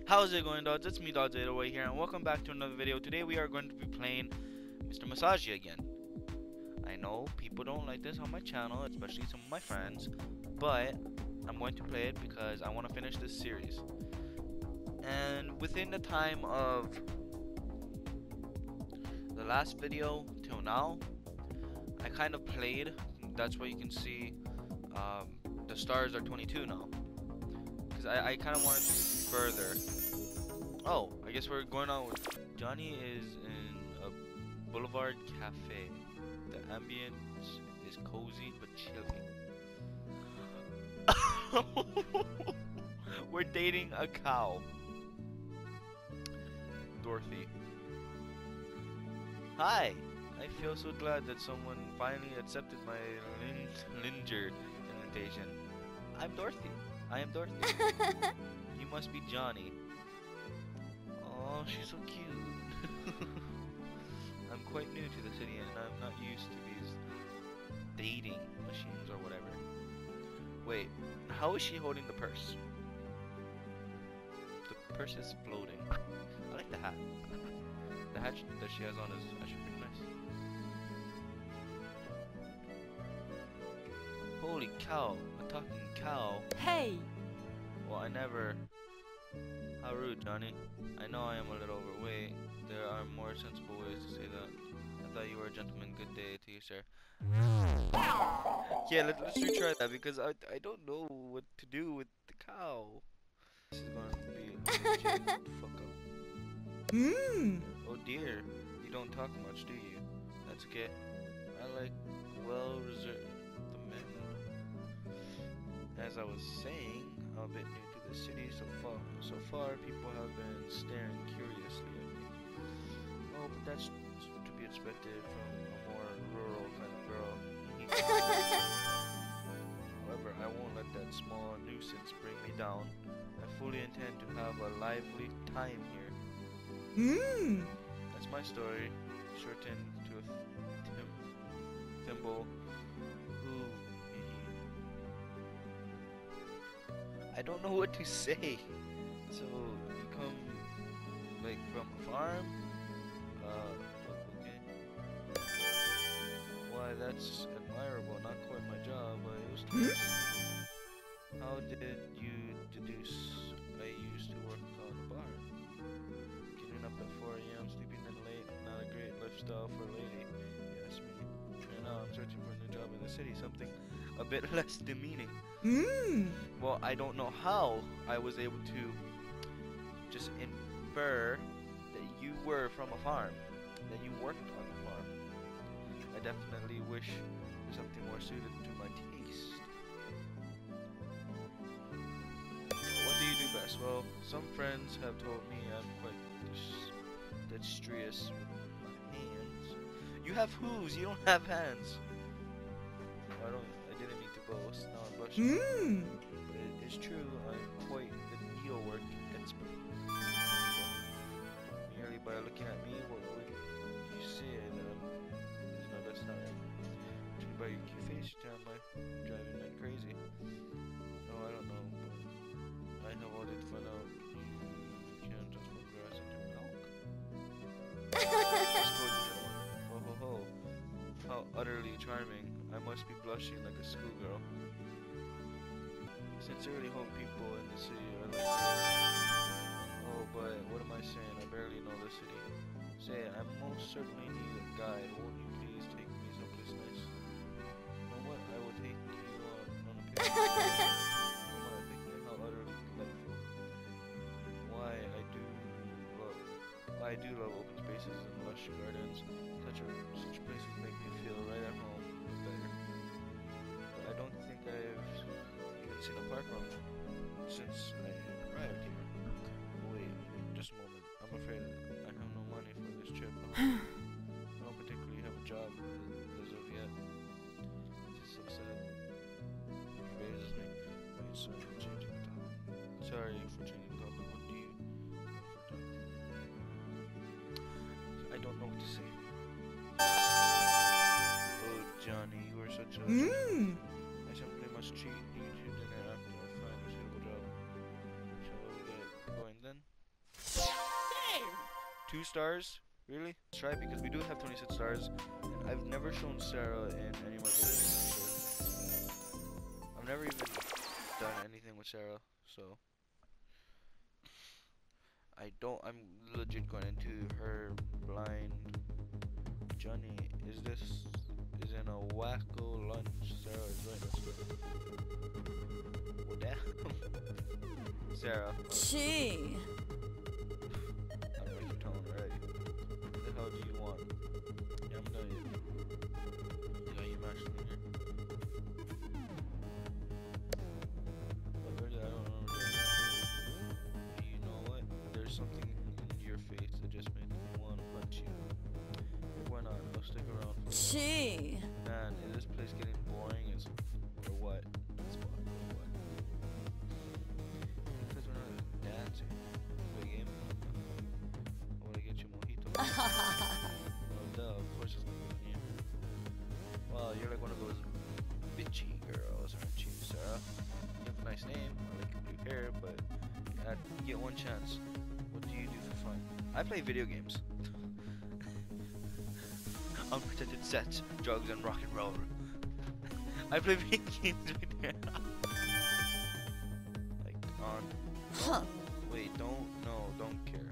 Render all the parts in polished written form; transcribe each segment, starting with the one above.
How's it going, dawgz? It's me, dawgz here, and welcome back to another video. Today we are going to be playing Mr. Massagy again. I know people don't like this on my channel, especially some of my friends, but I'm going to play it because I want to finish this series. And within the time of the last video till now, I kind of played. That's why you can see the stars are 22 now. Because I kind of wanted to further. Oh, I guess we're going on with Johnny is in a boulevard cafe. The ambience is cozy but chilly. We're dating a cow. Dorothy. Hi. I feel so glad that someone finally accepted my Linger invitation. I'm Dorothy. I am Dorothy. You must be Johnny. Oh, she's so cute. I'm quite new to the city and I'm not used to these dating machines or whatever. Wait, how is she holding the purse? The purse is floating. I like the hat. The hat that she has on is actually pretty nice. Holy cow, a talking cow. Hey! Well, I never... How rude, Johnny. I know I am a little overweight. There are more sensible ways to say that. I thought you were a gentleman. Good day to you, sir. Yeah, let's retry that because I don't know what to do with the cow. This is going to be a legit fuck up. Oh dear, you don't talk much, do you? That's okay. I like well-reserved the men. As I was saying, I'm a bit new to the city so far people have been staring curiously at me. Oh, but that's to be expected from a more rural kind of girl. However, I won't let that small nuisance bring me down. I fully intend to have a lively time here. That's my story, shortened to a thimble. Ooh. I don't know what to say. So you come like from a farm? Okay. Why, that's admirable. Not quite my job, but it was close. How did you deduce I used to work on a bar? Getting up at 4 AM, sleeping in late, not a great lifestyle for a lady. Yes, me. And now I'm searching for a new job in the city, something a bit less demeaning. Well, I don't know how I was able to just infer that you were from a farm, that you worked on the farm. I definitely wish for something more suited to my taste. What do you do best? Well, some friends have told me I'm quite dexterous with my hands. You have hooves, you don't have hands. I didn't mean to boast, now I'm blushing. But it is true, I'm quite the needlework expert. Merely by looking at me, what would you say that no, that's not right. Judging by your cute face, you're driving me crazy. No, I don't know, but I have already found out you can't transform grass into milk. Let's go, ho ho ho. How utterly charming. I must be blushing like a schoolgirl. Sincerely hope people in the city are like this. Oh, but what am I saying? I barely know the city. Say, I most certainly need a guide. Won't you please take me someplace nice? You know what? I will take you on a picnic. Oh my picnic, how utterly delightful. Why, I do love open spaces and lush gardens. Such places make me feel right at home, but better. But I don't think I've even seen a park run since I arrived here. Wait, just a moment. I'm afraid I have no money for this trip. I don't particularly have a job as of yet. This is so sad. It raises me. Wait, sorry for changing the topic. Sorry for changing the topic. What do you have for topic? I don't know what to say. Oh, Johnny, you are such a... I simply must treat you to dinner after I find a suitable job. Shall we get going then? 2 stars? Really? Let's try it because we do have 26 stars. And I've never shown Sarah in any of my videos. I've never even done anything with Sarah, so I'm legit going into her blind. Johnny, is in a wacko lunch? Sarah is right, let's go. Well, damn. Sarah. Gee. I don't like your tone already. What the hell do you want? Yeah, I'm done yet. Yeah, you matched me here. But really, I don't know. You know what? There's something in your face that just made me want to punch you. Why not? I'll stick around. Gee. Man, is this place getting boring or what? It's what? Because we're not dancing. Play a game? I wanna get you mojito. Oh, duh, of course it's gonna be you. Well, you're like one of those bitchy girls, aren't you, Sarah? You have a nice name, I like your blue hair, but you get one chance. What do you do for fun? I play video games. Unprotected sets, drugs, and rock and roll. I play video games right there. Like on. Huh. Wait, don't care.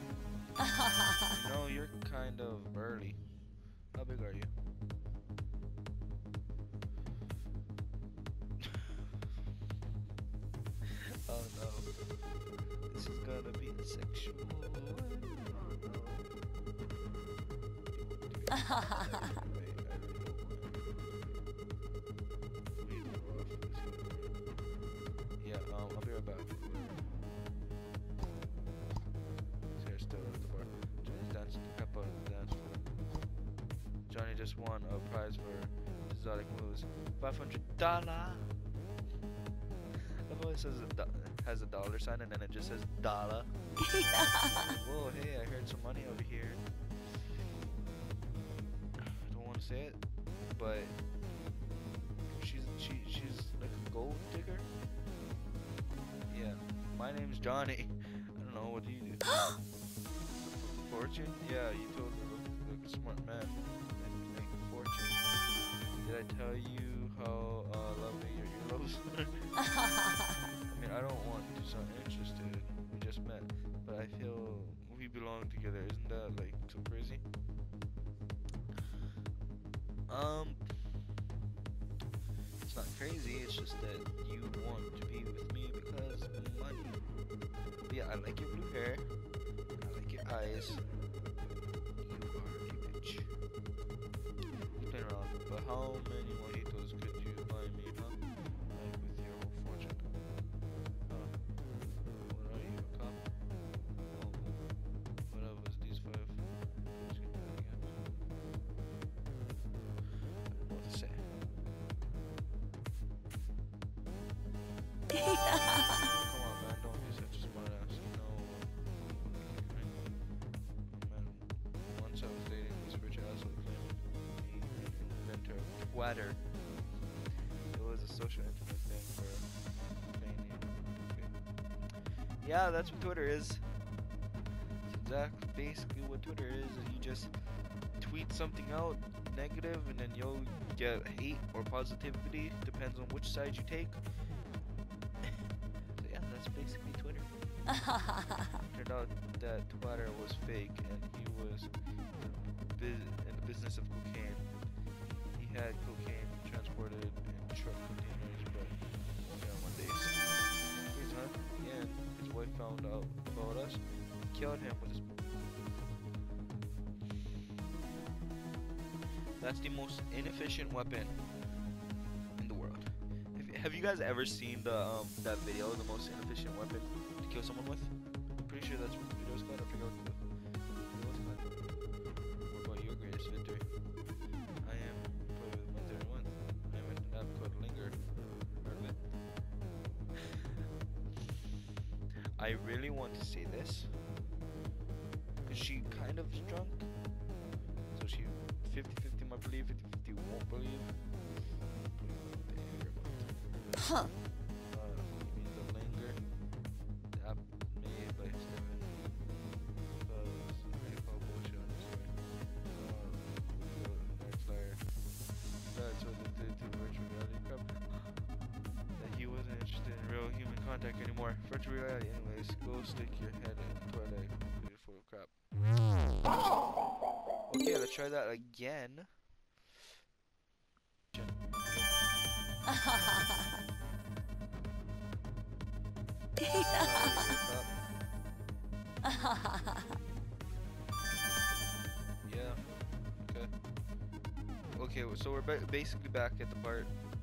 No, you're kind of burly. How big are you? Oh no. This is gonna be a sexual one. Oh no. Yeah, I'll be right back. Sarah's still at the bar. Johnny's dancing the crap out of the dance floor. Johnny just won a prize for exotic moves. $500. I love how it says has a dollar sign and then it just says dollar. Whoa, hey, I heard some money over here. I don't want to say it, but she's like a gold digger. Yeah, my name's Johnny. I don't know, what do you do? Fortune? Yeah, you totally look like a smart man and make a fortune. Did I tell you how lovely your earlobes are? I mean, I don't want to sound interested. We just met, but I feel we belong together. Isn't that like so crazy? It's not crazy. It's just that you want to be with me because of money. But yeah, I like your blue hair. I like your eyes. You are a bitch. You're playing around. But how many mojitos could you buy me, huh? Like with your whole fortune. What are you, a cop? Oh, what was these 5? Just give me that again. I don't know what to say. Come on, man, don't be such a smart ass. You know, man, once I was dating this rich asshole claiming he an inventor of water. It was a social intimate thing for okay. Yeah, that's what Twitter is. It's exactly basically what Twitter is. You just tweet something out negative and then you'll get hate or positivity, depends on which side you take. So yeah, that's basically Twitter. Turned out that Twitter was fake and he was in the business of cocaine. He had cocaine transported in truck containers, but one day, his hunt, yeah, his wife found out about us, killed him with his. That's the most inefficient weapon in the world. Have you guys ever seen the that video, the most inefficient weapon to kill someone with? I'm pretty sure that's what the video's called. I forget what the video was called. What about your greatest victory? I am probably my 31. I am an app called Linger. Heard of it? I really want to say this because she kind of is drunk, so she 50-50 might believe, 50-50 won't believe. Huh. You mean the Linger? The app made by Steven. check anymore. Virtual reality, anyways. Go stick your head in the toilet. Beautiful crap. Okay, let's try that again. Yeah. Okay. Okay, so we're basically back at the part.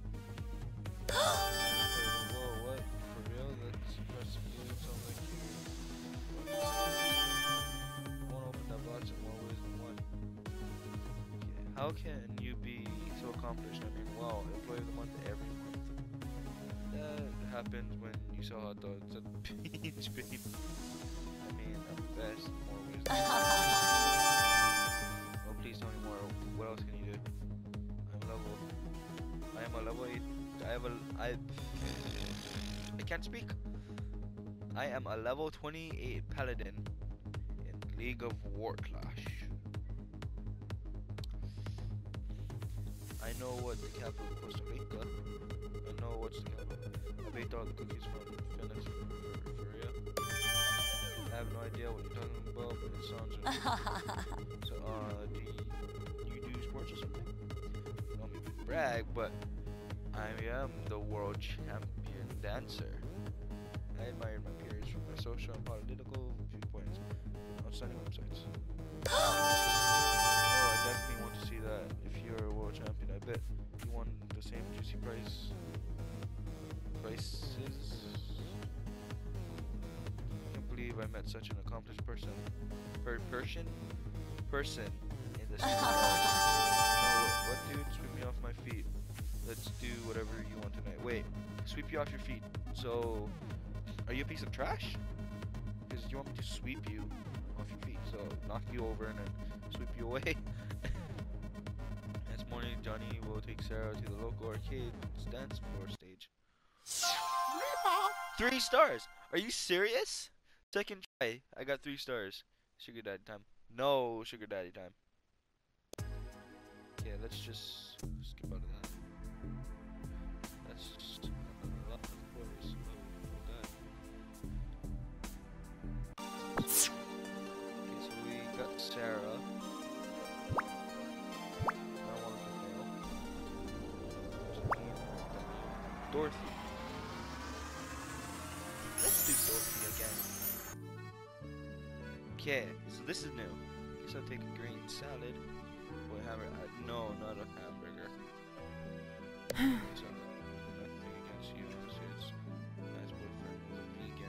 Whoa, what? For real? That's impressive. Dude. Sounds like you. Won't open that box in more ways than one. Okay. How can you be so accomplished? I mean, wow, employee of the month every month. That happens when you sell hot dogs at the beach, babe. I mean, at best, more ways than one. Oh, please tell me more. What else can you do? I am a level 8. I can't speak. I am a level 28 paladin in League of War Clash. I know what the capital of Costa Rica. I know what's the capital. I baked all the cookies from Phoenix for real. I have no idea what you're talking about, but it sounds really good. So, do you do sports or something? I don't mean to brag, but I am the world champion dancer. I admire my peers from my social and political viewpoints on outstanding websites. Oh, I definitely want to see that. If you're a world champion, I bet you won the same juicy prices. I can't believe I met such an accomplished person in the street. What, dude? Sweep me off my feet. Let's do whatever you want tonight. Wait, sweep you off your feet. So, are you a piece of trash? Because you want me to sweep you off your feet. So, knock you over and then sweep you away. Next morning, Johnny will take Sarah to the local arcade dance floor stage. 3 stars! Are you serious? Second try. I got 3 stars. Sugar daddy time. No sugar daddy time. Okay, let's just skip out of that. That's just a lot of quarters. Oh, okay, so we got Sarah. I don't want to fail. Dorothy. Let's do Dorothy again. Okay, so this is new. Guess I'll take a green salad. Boy, hamburger. No, not a hamburger. So, nothing against you. Honestly, it's my nice boyfriend was a vegan.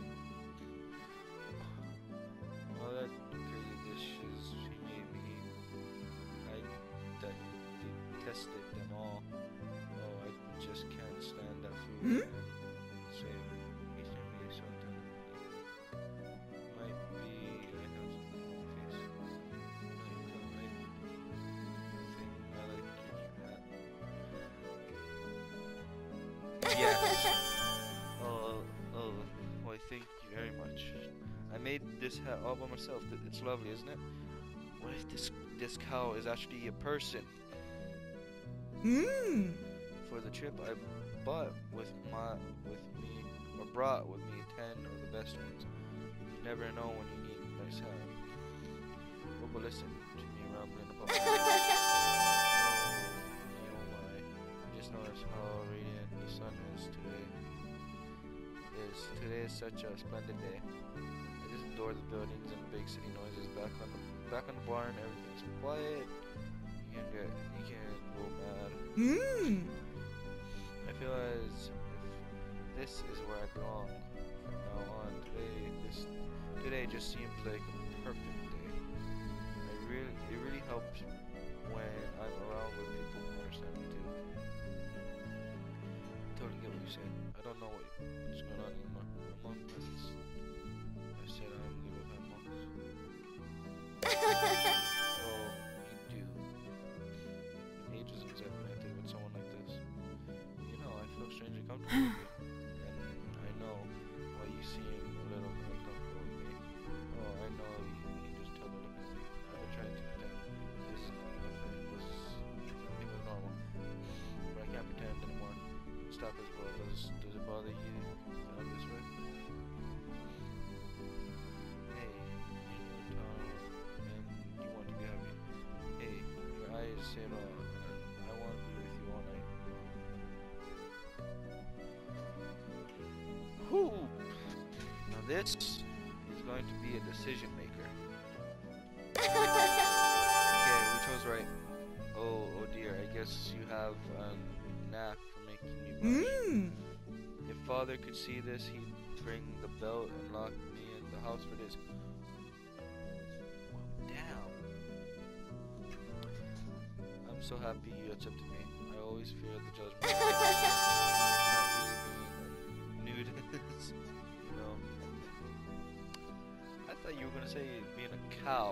All that crazy dishes he made me eat. I detested them all. Oh, I just can't stand that food. And same. He's gonna be so tender. Might be I have something on my face. Yes. Oh, why thank you very much. I made this hat all by myself. It's lovely, isn't it? What if this cow is actually a person? For the trip, I brought with me 10 of the best ones. You never know when you need a nice hat. Oh, but listen to me rambling about my just noticed how radiant the sun is today. Today is such a splendid day. I just adore the buildings and the big city noises. Back on the barn, everything's quiet. You can go mad. I feel as if this is where I belong from now on. Today just seems like a perfect day. It really helps when I'm around with people who understand me too. Totally get what you said. I don't know what's going on anymore. Among presents. I said I'm good with my monks. Oh, you do. Ages since I've connected with someone like this. You know, I feel strangely comfortable with you. And I know why you seem a little uncomfortable with me. Oh, I know you just tell me look at me. I've been trying to pretend nothing was normal. But I can't pretend anymore. Stop as well. Does it bother you this way? This is going to be a decision maker. Okay, we chose right. Oh dear, I guess you have a knack for making me blush. If father could see this, he'd bring the belt and lock me in the house for this. Damn. I'm so happy you accepted me. I always feared the judgment. It's not easy being a nudist, you know. I thought you were gonna say being a cow.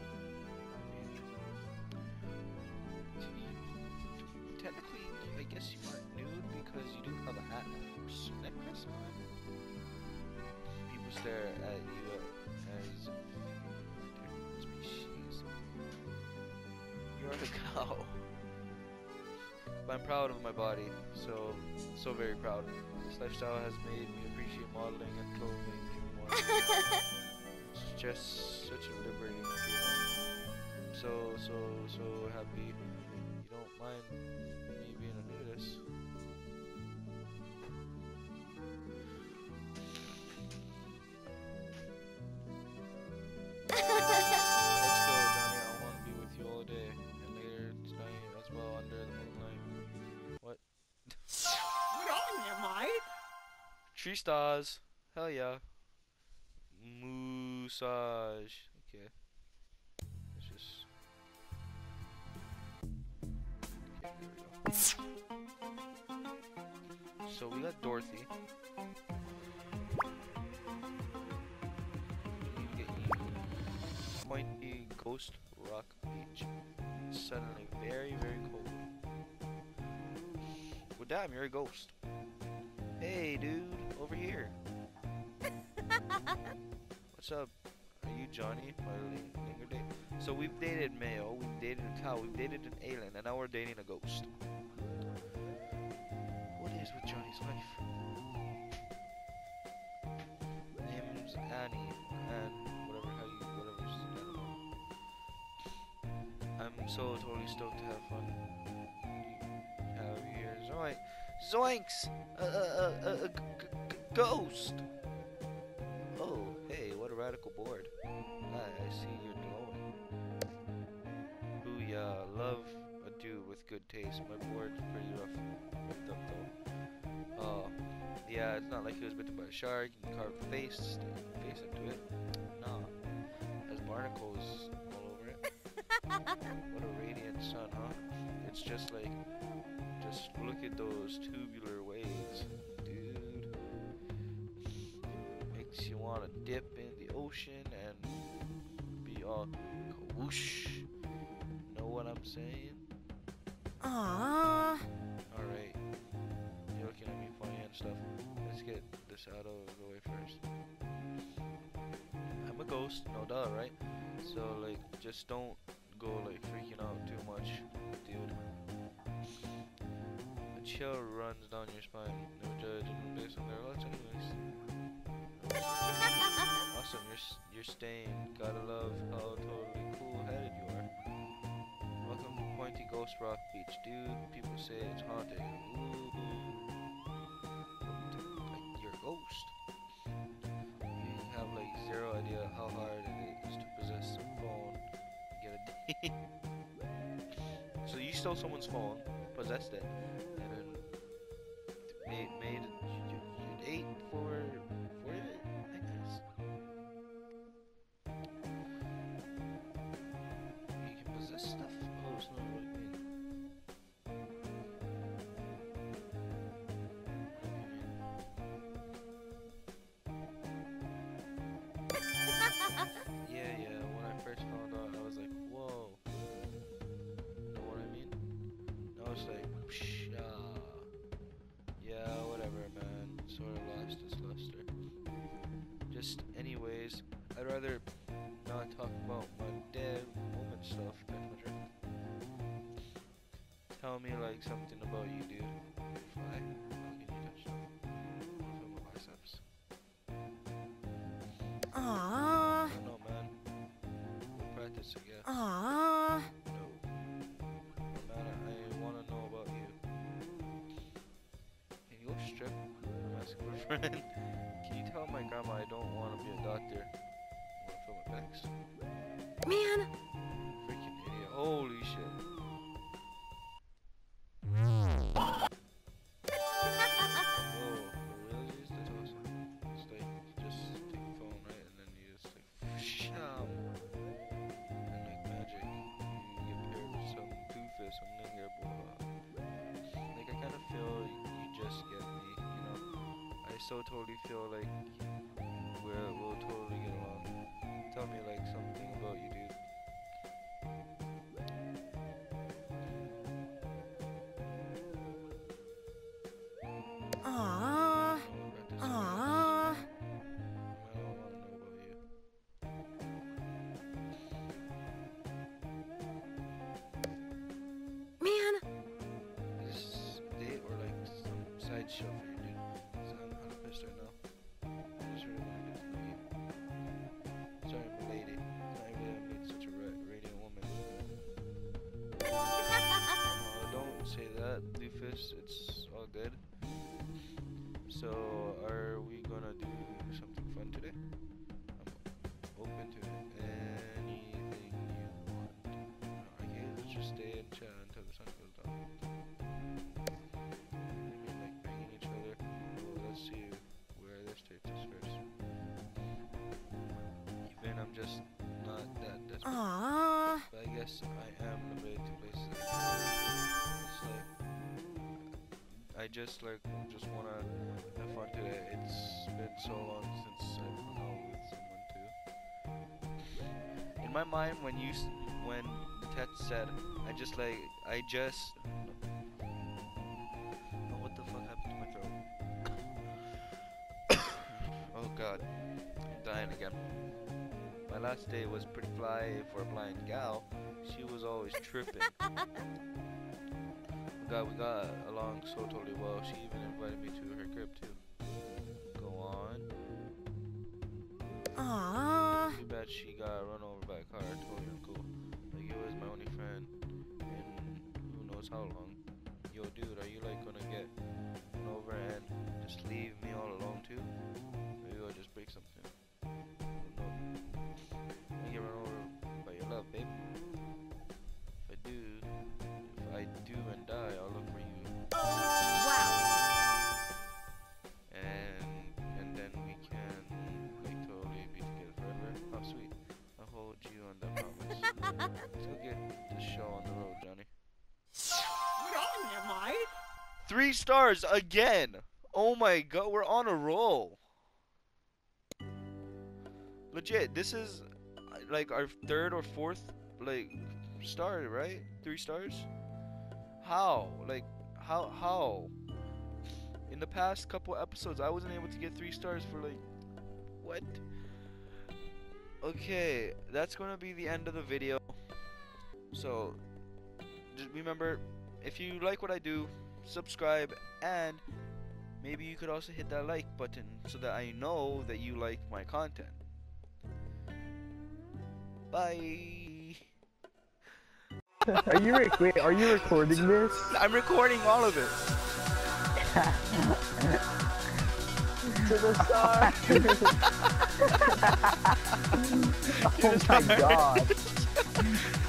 Technically, I guess you aren't nude because you do have a hat and a necklace on. People stare at you as different species. You're a cow. But I'm proud of my body, so very proud. This lifestyle has made me appreciate modeling and clothing even more. It's just such a liberating feeling. So happy you don't mind me being a nudist. Let's go, Johnny. I want to be with you all day and later tonight as well under the moonlight. What? Tree stars. Hell yeah. Massage. Okay. Let's just. Okay, there we go. So we got Dorothy. We need to get you. Pointy Ghost Rock Beach. It's suddenly very, very cold. Well, damn, you're a ghost. Hey, dude, over here. What's up? Are you Johnny? My linger date? So we've dated male, we've dated a cow, we've dated an alien, and now we're dating a ghost. What is with Johnny's life? Name's Annie, and whatever, I'm so totally stoked to have fun. Have you here? Zoinks! Ghost! Oh, hey, what a radical board. I see you're glowing. Booyah, love a dude with good taste. My board's pretty ripped up though. Oh, yeah, it's not like he was bitten by a shark. You can carve the face, stick the face into it. Nah, has barnacles all over it. What a radiant sun, huh? It's just like, just look at those tubular waves, dude. Makes you want to dip in the ocean and be all whoosh. Know what I'm saying? Aww. Alright. You're looking at me funny and stuff. Let's get this out of the way first. I'm a ghost, no duh, right? So, like, just don't go, like, freaking out too much, dude. A chill runs down your spine. No judging based on their looks, anyways. Awesome, you're staying. Gotta love how totally cool-headed you are. Welcome to Pointy Ghost Rock Beach, dude. People say it's haunted. Ooh. Like, you're a ghost. You have like zero idea how hard it is to possess a phone and get a date. So you stole someone's phone, possessed it, and then made you date for it, I guess. You can possess stuff. Oh, it's not what it means. Yeah, when I first found out, I was like, whoa. Know what I mean? I was like, psh, yeah, whatever, man. Sort of lost its luster. Just, anyways, I'd rather not talk about my dead woman stuff. Tell me like something about you, dude. Fly? How can you touch stuff? Feel my biceps. Aww. I don't know, man. We'll practice, I guess. Aww. No. Man, I wanna know about you. Can you go strip? I'm asking for a friend. Can you tell my grandma I don't want to doctor. Wanna fill my bags? Man. Freaking idiot. Holy shit. Whoa, really? That's awesome. It's like, you just take the phone, right? And then you just like, sham. And like magic, you get paired with some doofus, some nigga, boy. Like, I kind of feel you just get me, you know? I so totally feel like we'll totally get along. Tell me like something about you, dude. Aww. Aww. I don't want to know about you. Man. Is this a date or like some side show for you, dude? 'Cause I'm kind of pissed right now. I just really want to get to know you. Sorry, I'm a lady. Not really I made such a radiant woman. Don't say that, doofus. It's all good. So, are we gonna do something fun today? I'm open to anything you want. Okay, let's just stay and chat until the sun goes down. Maybe like banging each other. Well, let's see where this takes us first. Even I'm just not that desperate. Aww. But I guess I am limited to places like it's like I just wanna have fun today. It's been so long since I've hung out with someone too. In my mind, when Tet said, oh, what the fuck happened to my throat? Oh god, I'm dying again. My last day was pretty fly for a blind gal. She was always tripping. We got along so totally well. She even invited me to her crib too. Go on. Aww. Too bad she got run over by a car. Totally uncool. Like it was my only friend in who knows how long. Yo, dude, are you like gonna get run over and just leave me all alone too? Maybe I'll just break something. I don't know. I get run over by your love, babe. If I do and die, I'll look for you. Wow. And then we can like totally be together forever. How sweet. I'll hold you on that promise. Let's go get this show on the road, Johnny. Wrong am I? 3 stars again! Oh my god, we're on a roll. Legit, this is like our 3rd or 4th like star, right? 3 stars? How? Like, how? In the past couple episodes, I wasn't able to get 3 stars for like, what? Okay, that's gonna be the end of the video. So, just remember, if you like what I do, subscribe, and maybe you could also hit that like button so that I know that you like my content. Bye. Wait, are you recording this? I'm recording all of it. To the stars. Oh my god.